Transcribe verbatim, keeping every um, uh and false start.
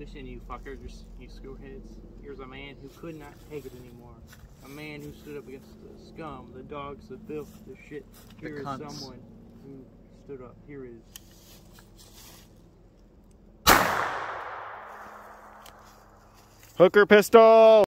Listen, you fuckers, you screwheads. Here's a man who could not take it anymore. A man who stood up against the scum, the dogs, the filth, the shit. Here is someone who stood up. Here is. Hooker pistol!